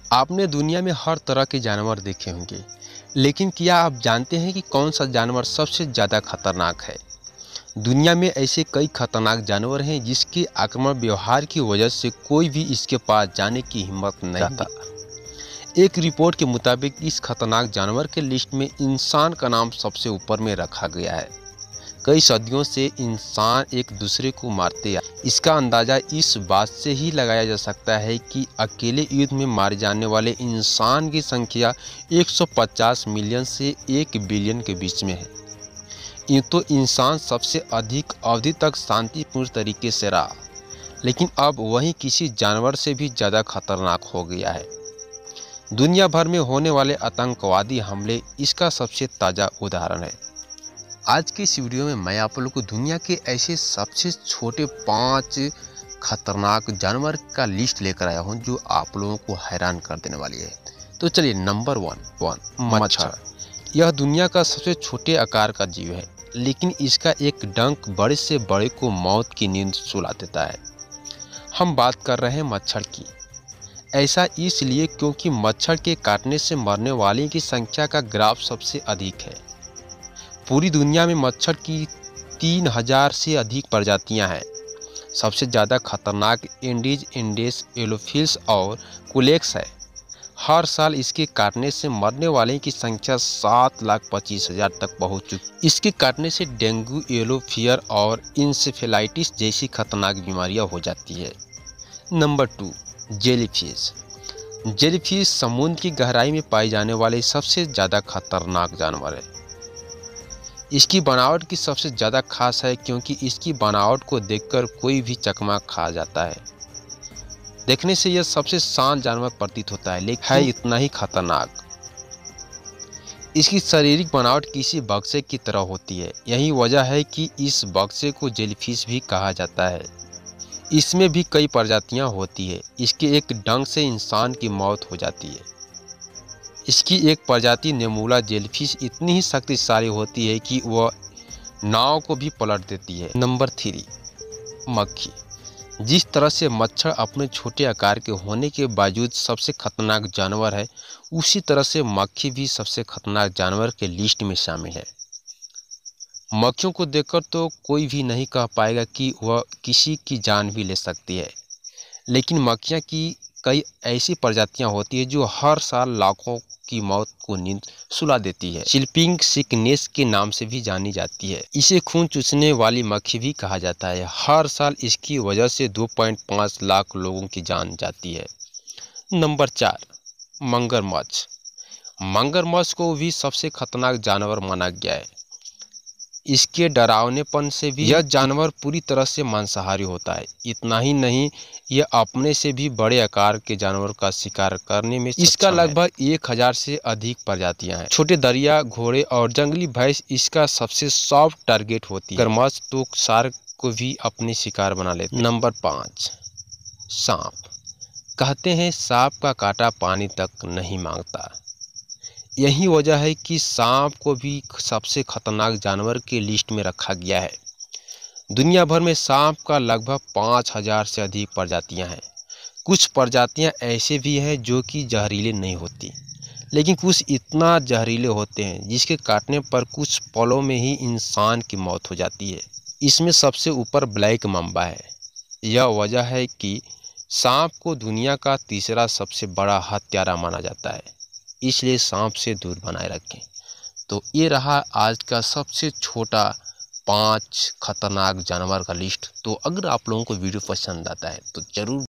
आपने दुनिया में हर तरह के जानवर देखे होंगे, लेकिन क्या आप जानते हैं कि कौन सा जानवर सबसे ज़्यादा खतरनाक है? दुनिया में ऐसे कई खतरनाक जानवर हैं जिसके आक्रामक व्यवहार की वजह से कोई भी इसके पास जाने की हिम्मत नहीं करता। एक रिपोर्ट के मुताबिक इस खतरनाक जानवर के लिस्ट में इंसान का नाम सबसे ऊपर में रखा गया है। कई सदियों से इंसान एक दूसरे को मारते आए। इसका अंदाज़ा इस बात से ही लगाया जा सकता है कि अकेले युद्ध में मारे जाने वाले इंसान की संख्या 150 मिलियन से 1 बिलियन के बीच में है। यूँ तो इंसान सबसे अधिक अवधि तक शांतिपूर्ण तरीके से रहा, लेकिन अब वही किसी जानवर से भी ज़्यादा खतरनाक हो गया है। दुनिया भर में होने वाले आतंकवादी हमले इसका सबसे ताज़ा उदाहरण है। आज के इस वीडियो में मैं आप लोगों को दुनिया के ऐसे सबसे छोटे 5 खतरनाक जानवर का लिस्ट लेकर आया हूं जो आप लोगों को हैरान कर देने वाली है। तो चलिए, नंबर 1 मच्छर। यह दुनिया का सबसे छोटे आकार का जीव है, लेकिन इसका एक डंक बड़े से बड़े को मौत की नींद सुला देता है। हम बात कर रहे हैं मच्छर की। ऐसा इसलिए क्योंकि मच्छर के काटने से मरने वाले की संख्या का ग्राफ सबसे अधिक है। पूरी दुनिया में मच्छर की 3000 से अधिक प्रजातियां हैं। सबसे ज़्यादा खतरनाक एंडीज इंडेस, एलोफिल्स और कुलेक्स है। हर साल इसके काटने से मरने वाले की संख्या 7,25,000 तक पहुंच चुकी। इसके काटने से डेंगू, येलो फीवर और इंसेफेलाइटिस जैसी खतरनाक बीमारियां हो जाती है। Number 2, jellyfish. जेलीफिश समुद्र की गहराई में पाए जाने वाले सबसे ज़्यादा खतरनाक जानवर है। इसकी बनावट की सबसे ज़्यादा खास है क्योंकि इसकी बनावट को देखकर कोई भी चकमा खा जाता है। देखने से यह सबसे शांत जानवर प्रतीत होता है, लेकिन है इतना ही खतरनाक। इसकी शारीरिक बनावट किसी बक्से की तरह होती है। यही वजह है कि इस बक्से को जेलीफिश भी कहा जाता है। इसमें भी कई प्रजातियां होती है। इसके एक डंक से इंसान की मौत हो जाती है। इसकी एक प्रजाति नेमुला जेलीफिश इतनी ही शक्तिशाली होती है कि वह नाव को भी पलट देती है। नंबर 3, मक्खी। जिस तरह से मच्छर अपने छोटे आकार के होने के बावजूद सबसे खतरनाक जानवर है, उसी तरह से मक्खी भी सबसे खतरनाक जानवर के लिस्ट में शामिल है। मक्खियों को देखकर तो कोई भी नहीं कह पाएगा कि वह किसी की जान भी ले सकती है, लेकिन मक्खियाँ की कई ऐसी प्रजातियां होती है जो हर साल लाखों की मौत को नींद सुला देती है। स्लीपिंग सिकनेस के नाम से भी जानी जाती है। इसे खून चूसने वाली मक्खी भी कहा जाता है। हर साल इसकी वजह से 2.5 लाख लोगों की जान जाती है। नंबर 4, मगरमच्छ। मगरमच्छ को भी सबसे खतरनाक जानवर माना गया है। इसके डरावनेपन से भी यह जानवर पूरी तरह से मांसाहारी होता है। इतना ही नहीं, यह अपने से भी बड़े आकार के जानवर का शिकार करने में इसका लगभग 1000 से अधिक प्रजातियां हैं। छोटे दरिया, घोड़े और जंगली भैंस इसका सबसे सॉफ्ट टारगेट होती है। मगरमच्छ तो शार्क को भी अपने शिकार बना लेते हैं। नंबर 5, सांप। कहते हैं सांप का कांटा पानी तक नहीं मांगता। यही वजह है कि सांप को भी सबसे खतरनाक जानवर के लिस्ट में रखा गया है। दुनिया भर में सांप का लगभग 5000 से अधिक प्रजातियां हैं। कुछ प्रजातियां ऐसे भी हैं जो कि जहरीले नहीं होती, लेकिन कुछ इतना जहरीले होते हैं जिसके काटने पर कुछ पलों में ही इंसान की मौत हो जाती है। इसमें सबसे ऊपर ब्लैक मम्बा है। यह वजह है कि सांप को दुनिया का तीसरा सबसे बड़ा हत्यारा माना जाता है, इसलिए सांप से दूर बनाए रखें। तो ये रहा आज का सबसे छोटा 5 खतरनाक जानवर का लिस्ट। तो अगर आप लोगों को वीडियो पसंद आता है तो ज़रूर